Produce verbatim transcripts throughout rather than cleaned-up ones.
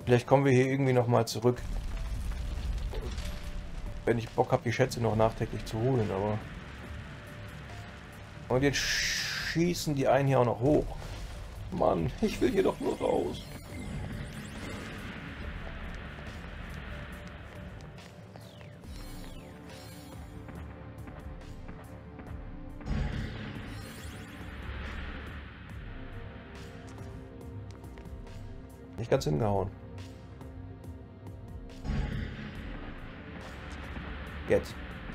Vielleicht kommen wir hier irgendwie nochmal zurück. Wenn ich Bock habe, die Schätze noch nachträglich zu holen, aber... Und jetzt schießen die einen hier auch noch hoch. Mann, ich will hier doch nur raus. Nicht ganz hingehauen. Jetzt.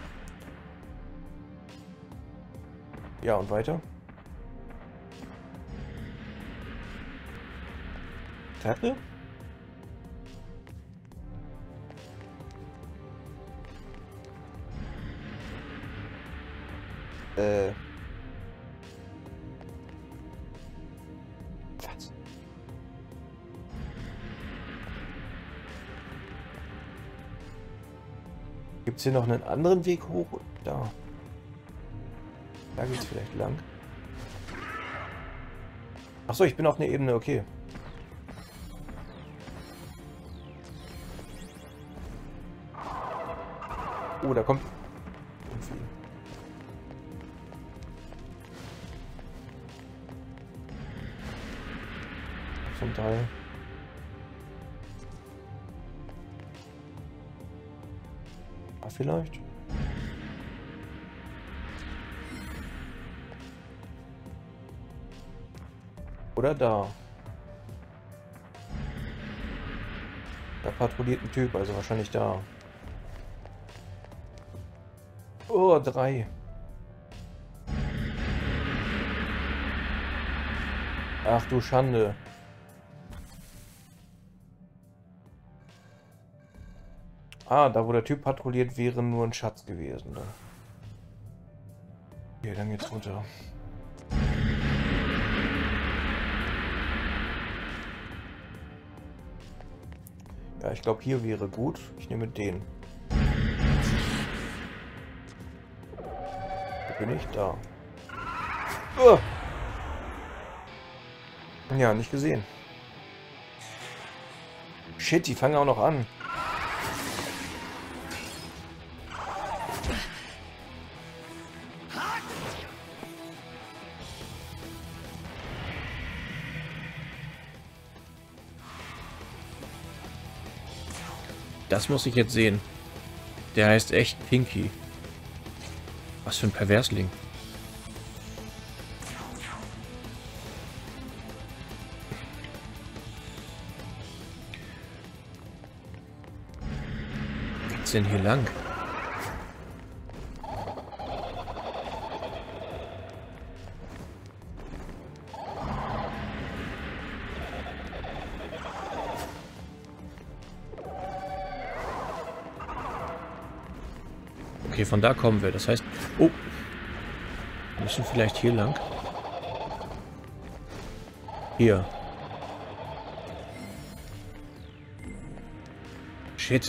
Ja, und weiter. Treppe? Äh. Was? Gibt es hier noch einen anderen Weg hoch? Da. Da geht's vielleicht lang. Achso, ich bin auf einer Ebene, okay. Oh, da kommt... irgendwie. Zum Teil. Ah, vielleicht. Oder da. Da patrouilliert ein Typ, also wahrscheinlich da. Oh, drei. Ach du Schande. Ah, da wo der Typ patrouilliert, wäre nur ein Schatz gewesen. Ne? Okay, dann geht's runter. Ja, ich glaube, hier wäre gut. Ich nehme den. Wo bin ich? Da. Oh. Ja, nicht gesehen. Shit, die fangen auch noch an. Das muss ich jetzt sehen. Der heißt echt Pinky. Was für ein Perversling. Wo geht's denn hier lang? Okay, von da kommen wir. Das heißt... Oh! Wir müssen vielleicht hier lang. Hier. Shit.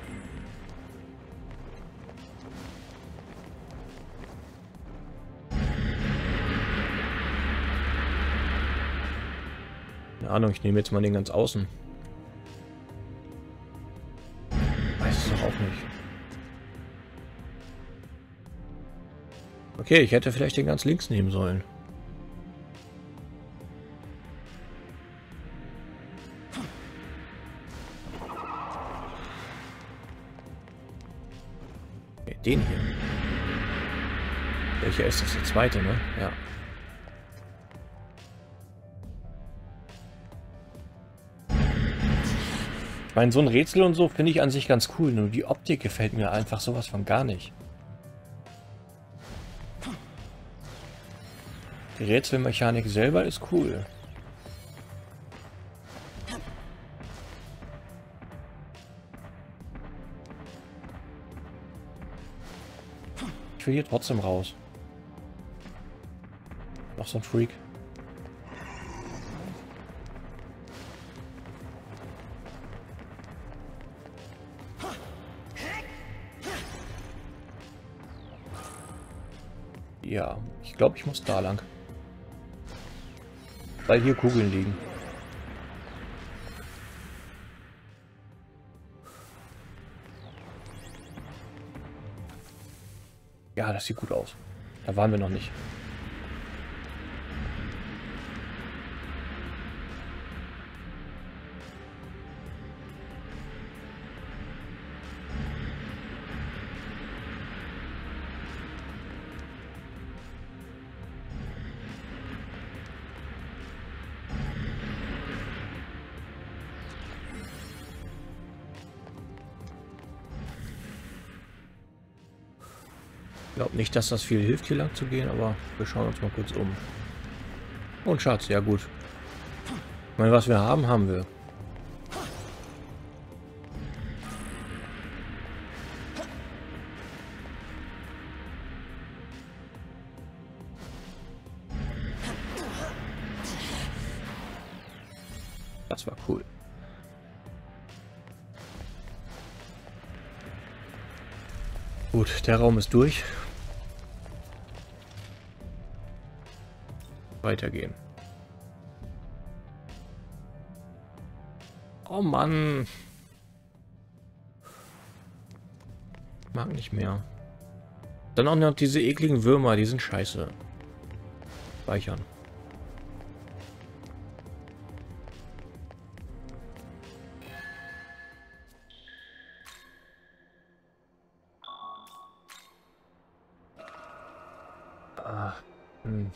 Keine Ahnung, ich nehme jetzt mal den ganz außen. Weiß es doch auch nicht. Okay, ich hätte vielleicht den ganz links nehmen sollen. Okay, den hier. Welcher ist das? Der zweite, ne? Ja. Ich meine, so ein Rätsel und so finde ich an sich ganz cool, nur die Optik gefällt mir einfach sowas von gar nicht. Die Rätselmechanik selber ist cool. Ich will hier trotzdem raus. Noch so ein Freak. Ja, ich glaube, ich muss da lang. Weil hier Kugeln liegen. Ja, das sieht gut aus. Da waren wir noch nicht. Ich glaube nicht, dass das viel hilft, hier lang zu gehen, aber wir schauen uns mal kurz um. Und Schatz, ja gut. Ich meine, was wir haben, haben wir. Das war cool. Gut, der Raum ist durch. Weitergehen. Oh Mann. Mag nicht mehr. Dann auch noch diese ekligen Würmer, die sind scheiße. Speichern. Ah, hm.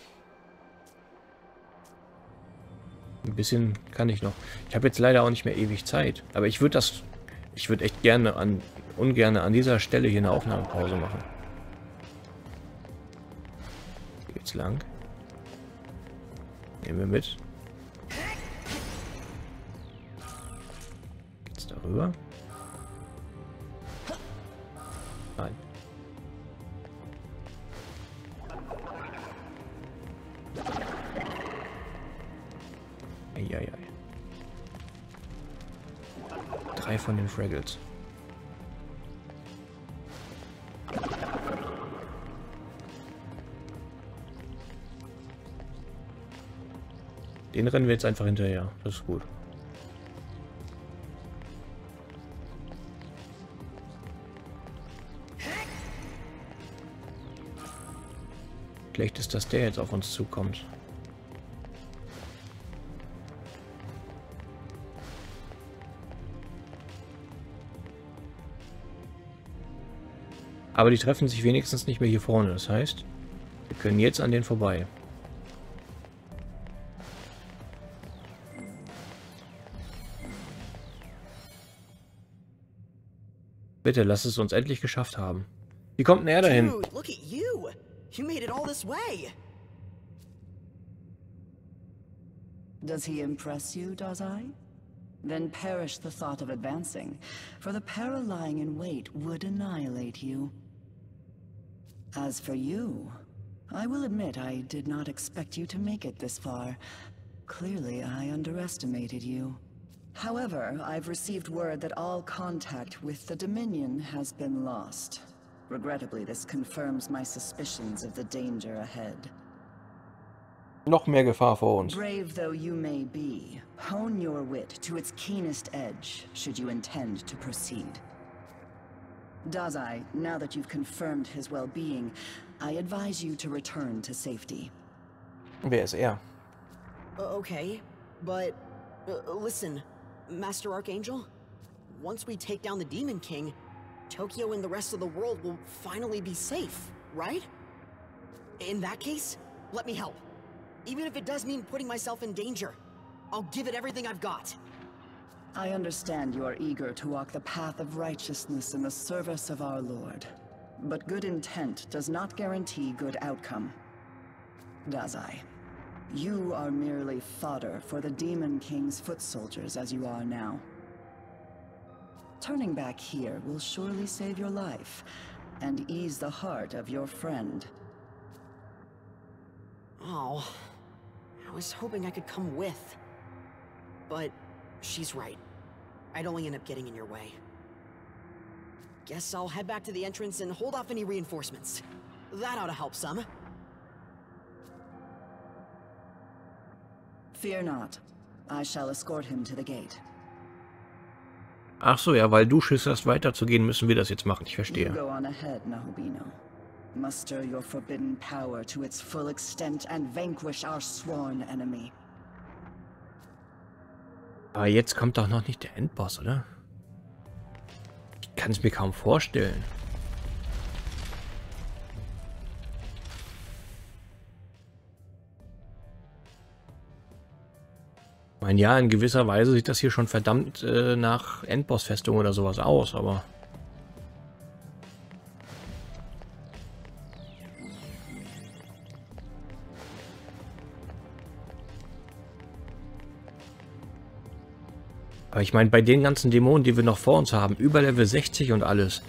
Ein bisschen kann ich noch. Ich habe jetzt leider auch nicht mehr ewig Zeit. Aber ich würde das... Ich würde echt gerne an... ungerne an dieser Stelle hier eine Aufnahmepause machen. Hier geht's lang. Nehmen wir mit. Geht's darüber? Nein. Eieiei. Drei von den Fraggles. Den rennen wir jetzt einfach hinterher. Das ist gut. Schlecht ist, dass der jetzt auf uns zukommt. Aber die treffen sich wenigstens nicht mehr hier vorne. Das heißt, wir können jetzt an denen vorbei. Bitte, lass es uns endlich geschafft haben. Wie kommt denn er dahin? Dude, look at you. You made it all this way. Does he impress you, does I? Then perish the thought of advancing, for the peril lying in wait would annihilate you. As for you, I will admit I did not expect you to make it this far. Clearly, I underestimated you. However, I've received word that all contact with the Dominion has been lost. Regrettably, this confirms my suspicions of the danger ahead. Noch mehr Gefahr vor uns. Brave though you may be, hone your wit to its keenest edge, should you intend to proceed. Dazai, now that you've confirmed his well-being, I advise you to return to safety. Wer ist er? Uh, okay, but uh, listen, Master Archangel, once we take down the Demon King, Tokyo and the rest of the world will finally be safe, right? In that case, let me help. Even if it does mean putting myself in danger, I'll give it everything I've got. I understand you are eager to walk the path of righteousness in the service of our Lord. But good intent does not guarantee good outcome. Dazai, you are merely fodder for the Demon King's foot soldiers as you are now. Turning back here will surely save your life, and ease the heart of your friend. Oh, I was hoping I could come with. But she's right. I'd only end up getting in your way. Guess I'll head back to the entrance and hold off any reinforcements. That ought to help some. Fear not. I shall escort him to the gate. Ach so, ja, weil du Schiss hast, weiterzugehen, müssen wir das jetzt machen. Ich verstehe. You go on ahead, Nahobino. Muster your forbidden power to its full extent and vanquish our sworn enemy. Aber jetzt kommt doch noch nicht der Endboss, oder? Ich kann es mir kaum vorstellen. Ich meine, ja, in gewisser Weise sieht das hier schon verdammt äh, nach Endboss-Festung oder sowas aus, aber... Aber ich meine, bei den ganzen Dämonen, die wir noch vor uns haben, über Level sechzig und alles,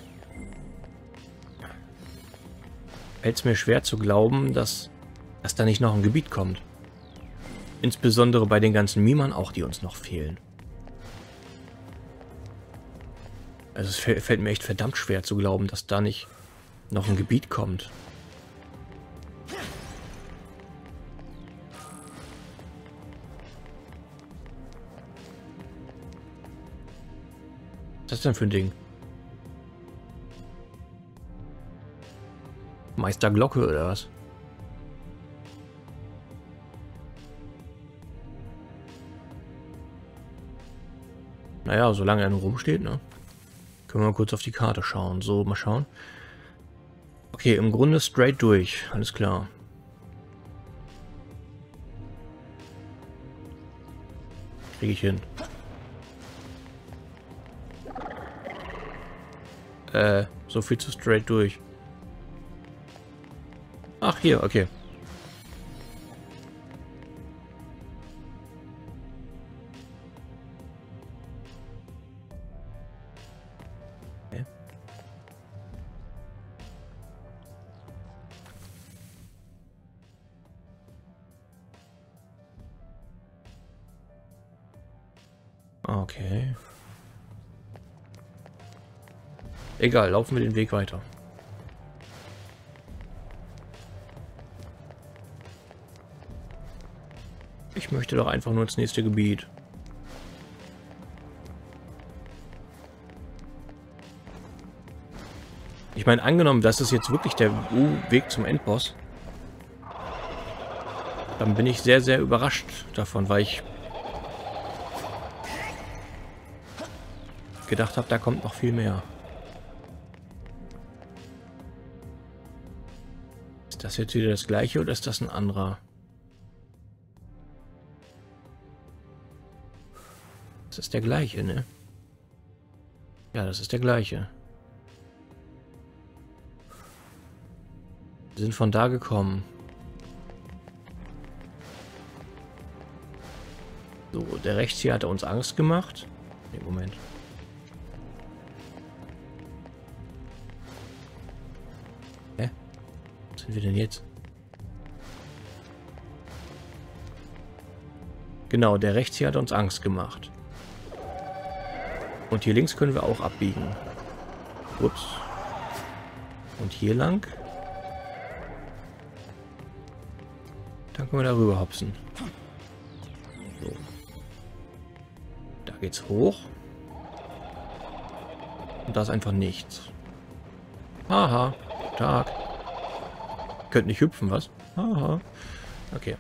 fällt es mir schwer zu glauben, dass, dass da nicht noch ein Gebiet kommt. Insbesondere bei den ganzen Mimern auch, die uns noch fehlen. Also es fällt mir echt verdammt schwer zu glauben, dass da nicht noch ein Gebiet kommt. Was ist das denn für ein Ding? Meister Glocke oder was? Naja, solange er nur rumsteht, ne? Können wir mal kurz auf die Karte schauen. So, mal schauen. Okay, im Grunde straight durch. Alles klar. Kriege ich hin. Äh, so viel zu straight durch. Ach, hier, okay. Okay. Okay. Egal, laufen wir den Weg weiter. Ich möchte doch einfach nur ins nächste Gebiet. Ich meine, angenommen, das ist jetzt wirklich der Weg zum Endboss, dann bin ich sehr, sehr überrascht davon, weil ich gedacht habe, da kommt noch viel mehr. Ist das jetzt wieder das gleiche oder ist das ein anderer? Das ist der gleiche, ne? Ja, das ist der gleiche. Wir sind von da gekommen. So, der rechts hier hat uns Angst gemacht. Ne, Moment. Hä? Was sind wir denn jetzt? Genau, der rechts hier hat uns Angst gemacht. Und hier links können wir auch abbiegen. Ups. Und hier lang. Dann können wir darüber hopsen. So. Da geht's hoch. Und da ist einfach nichts. Haha. Tag. Könnt nicht hüpfen, was? Haha. Okay.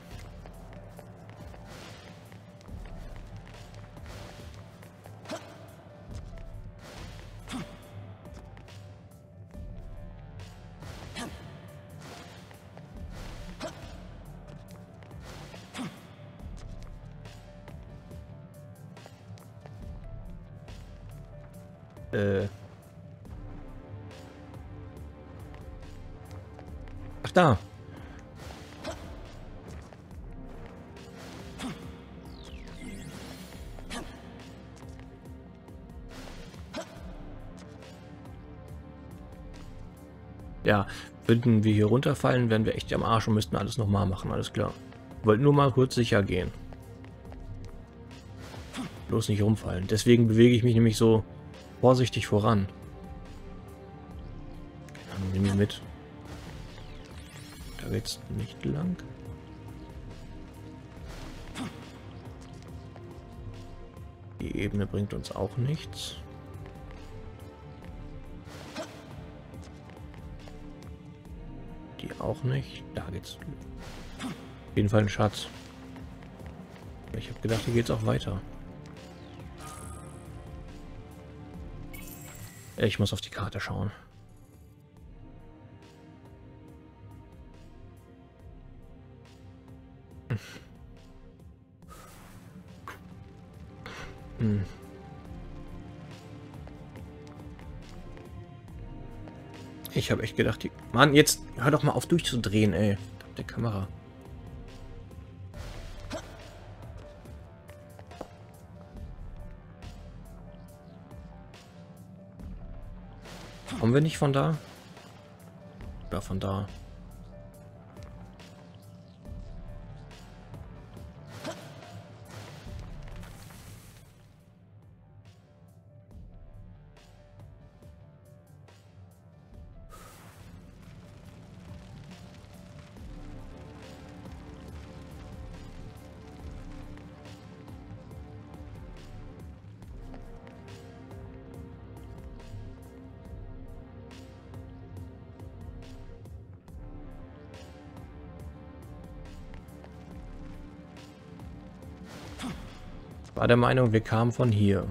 Äh. Ach, da. Ja, würden wir hier runterfallen, wären wir echt am Arsch und müssten alles nochmal machen, alles klar. Wollten nur mal kurz sicher gehen. Bloß nicht rumfallen. Deswegen bewege ich mich nämlich so vorsichtig voran. Keine Ahnung, nehmen wir mit. Da geht's nicht lang. Die Ebene bringt uns auch nichts. Auch nicht. Da geht's. Auf jeden Fall ein Schatz. Ich habe gedacht, hier geht's auch weiter. Ich muss auf die Karte schauen. Hm. Ich habe echt gedacht, die... Mann, jetzt hör doch mal auf durchzudrehen, ey. Der Kamera. Kommen wir nicht von da? Ja, von da. War der Meinung, wir kamen von hier.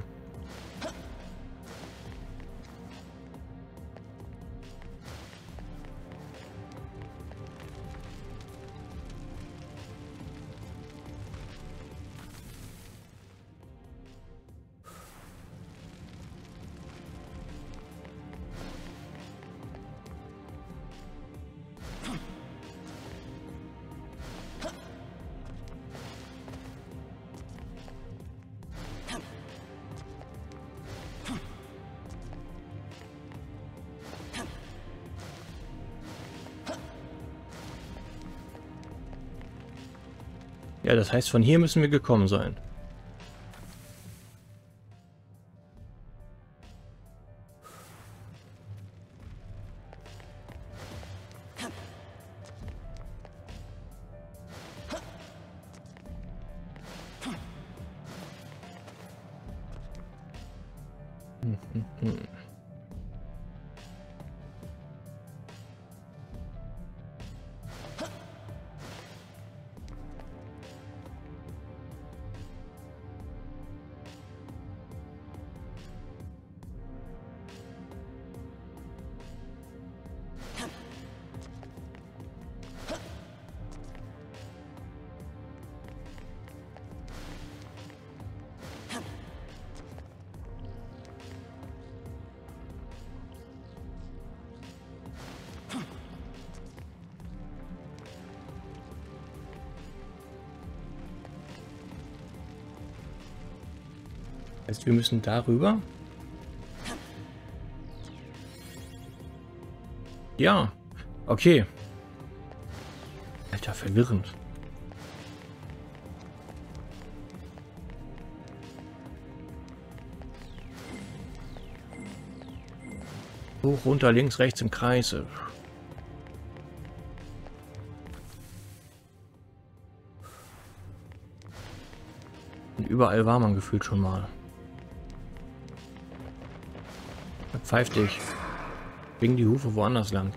Ja, das heißt, von hier müssen wir gekommen sein. Hm, hm, hm. Heißt, wir müssen darüber? Ja. Okay. Alter, verwirrend. Hoch, runter, links, rechts im Kreis. Und überall war man gefühlt schon mal. Pfeif dich. Bring die Hufe woanders lang.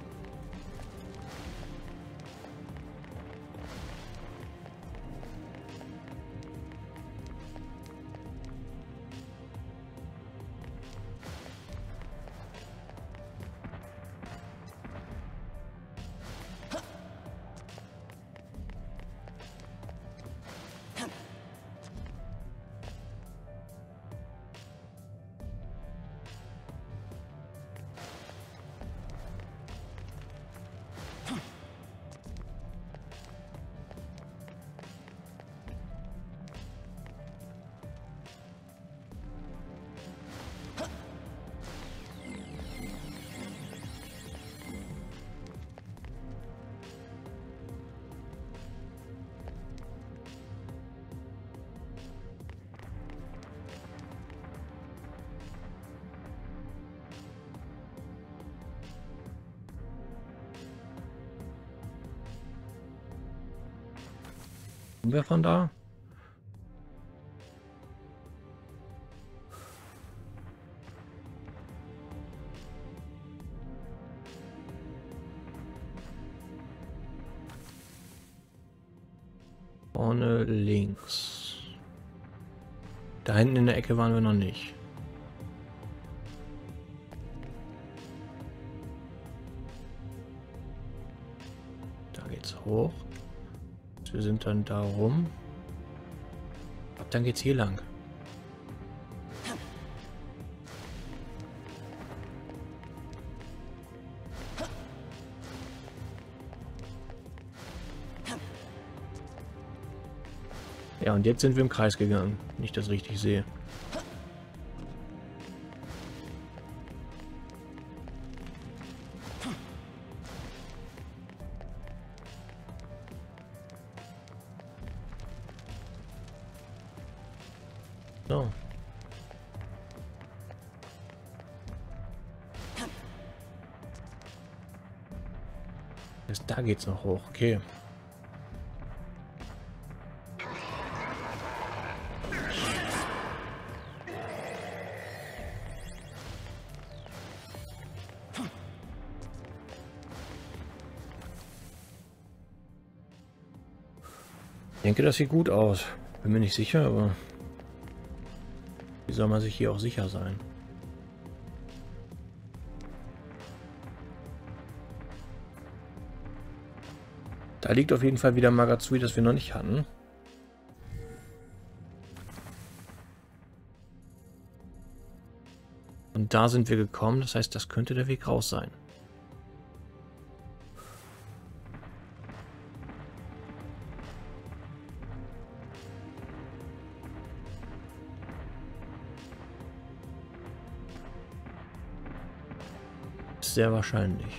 Kommen wir von da? vorne links. Da hinten in der Ecke waren wir noch nicht. Da geht's hoch. Wir sind dann da rum. Ab dann geht's hier lang. Ja, und jetzt sind wir im Kreis gegangen, wenn ich das richtig sehe. So. Bis da geht's noch hoch, okay. Ich denke, das sieht gut aus. Bin mir nicht sicher, aber wie soll man sich hier auch sicher sein? Da liegt auf jeden Fall wieder Magatsui, das wir noch nicht hatten. Und da sind wir gekommen, das heißt, das könnte der Weg raus sein. Sehr wahrscheinlich.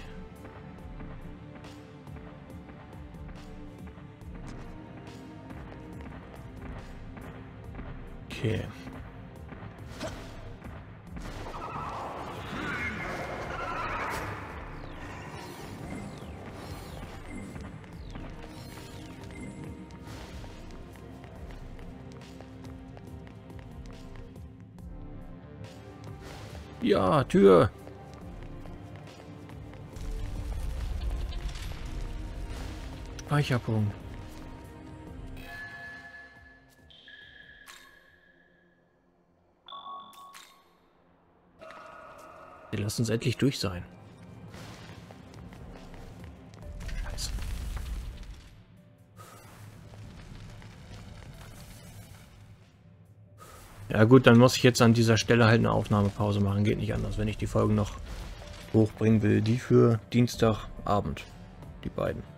Okay. Ja, Tür. Speicherpunkt. Wir lassen uns endlich durch sein. Scheiße. Ja gut, dann muss ich jetzt an dieser Stelle halt eine Aufnahmepause machen. Geht nicht anders, wenn ich die Folgen noch hochbringen will. Die für Dienstagabend. Die beiden.